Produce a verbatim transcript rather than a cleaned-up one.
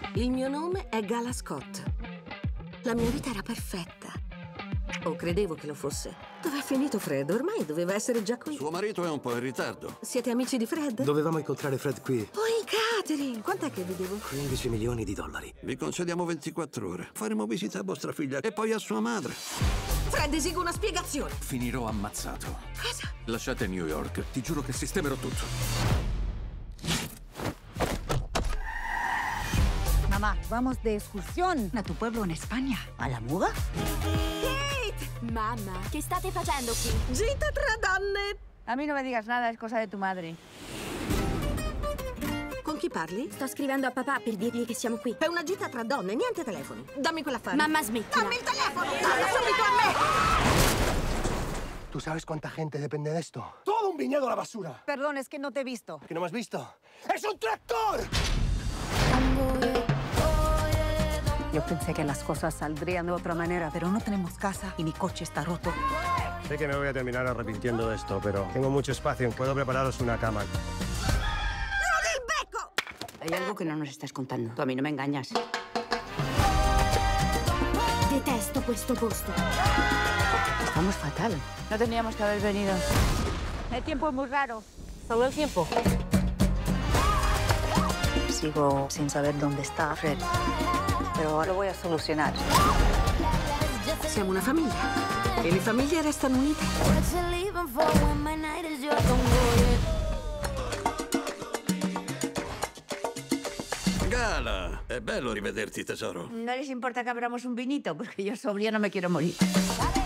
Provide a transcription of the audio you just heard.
Il mio nome è Gala Scott. La mia vita era perfetta. O credevo che lo fosse. Dov'è finito Fred? Ormai doveva essere già qui. Suo marito è un po' in ritardo. Siete amici di Fred? Dovevamo incontrare Fred qui. Poi Catherine! Quant'è che vi devo? quindici milioni di dollari. Vi concediamo ventiquattro ore. Faremo visita a vostra figlia e poi a sua madre. Fred, esigo una spiegazione. Finirò ammazzato. Cosa? Lasciate New York. Ti giuro che sistemerò tutto. Mamá, vamos de excursión a tu pueblo en España. ¿A la muga? Kate! Mamma, che state facendo qui? Gita tra donne! A mí no me digas nada, es cosa de tu madre. Con chi parli? Sto scrivendo a papà per dirgli che siamo qui. È una gita tra donne, niente telefoni. Dammi quell'affare. Mamma, smettila. Dammi il telefono! Dammi subito a me! ¿Tú sabes cuánta gente depende de esto? ¡Todo un viñedo a la basura! Perdón, es que no te he visto. ¿Que no me has visto? ¡Es un tractor! Yo pensé que las cosas saldrían de otra manera, pero no tenemos casa y mi coche está roto. Sé que me voy a terminar arrepintiendo de esto, pero tengo mucho espacio. Puedo prepararos una cama. Hay algo que no nos estás contando. Tú a mí no me engañas. Detesto questo posto. Estamos fatal. No teníamos que haber venido. El tiempo es muy raro. Solo el tiempo. Sigo sin saber dónde está Fred, pero lo voy a solucionar. Siamo una famiglia. E le famiglie restano unite. Gala, è bello rivederti, tesoro. ¿No les importa que abramos un vinito? Porque yo sobria no me quiero morir.